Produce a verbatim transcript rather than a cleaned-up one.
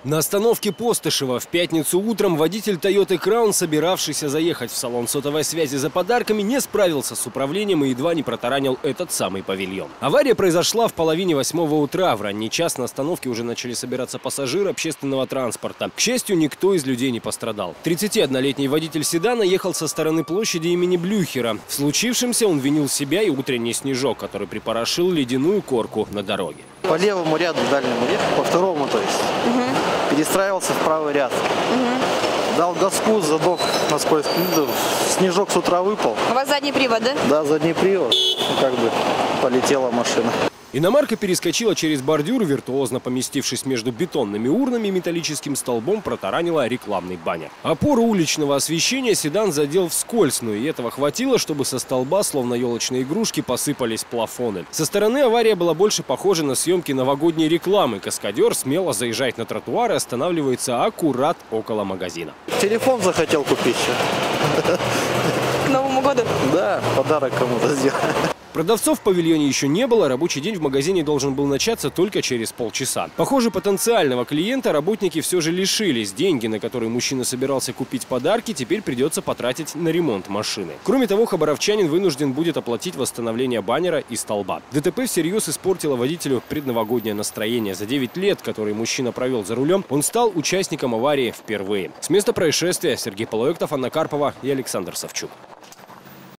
На остановке Постышева в пятницу утром водитель Toyota Crown, собиравшийся заехать в салон сотовой связи за подарками, не справился с управлением и едва не протаранил этот самый павильон. Авария произошла в половине восьмого утра. В ранний час на остановке уже начали собираться пассажиры общественного транспорта. К счастью, никто из людей не пострадал. тридцатиоднолетний водитель седана ехал со стороны площади имени Блюхера. В случившемся он винил себя и утренний снежок, который припорошил ледяную корку на дороге. По левому ряду, дальнему ряду, по второму, то есть. Угу. Перестраивался в правый ряд. Угу. Дал газку, задох на скорость. Снежок с утра выпал. У вас задний привод, да? Да, задний привод. Ну, как бы полетела машина. Иномарка перескочила через бордюр, виртуозно поместившись между бетонными урнами и металлическим столбом, протаранила рекламный баннер. Опору уличного освещения седан задел вскользь, но и этого хватило, чтобы со столба, словно елочные игрушки, посыпались плафоны. Со стороны авария была больше похожа на съемки новогодней рекламы. Каскадер смело заезжает на тротуар и останавливается аккурат около магазина. Телефон захотел купить. К Новому году? Да, подарок кому-то сделать. Продавцов в павильоне еще не было, рабочий день в магазине должен был начаться только через полчаса. Похоже, потенциального клиента работники все же лишились. Деньги, на которые мужчина собирался купить подарки, теперь придется потратить на ремонт машины. Кроме того, хабаровчанин вынужден будет оплатить восстановление баннера и столба. ДТП всерьез испортило водителю предновогоднее настроение. За девять лет, которые мужчина провел за рулем, он стал участником аварии впервые. С места происшествия Сергей Полуэктов, Анна Карпова и Александр Савчук.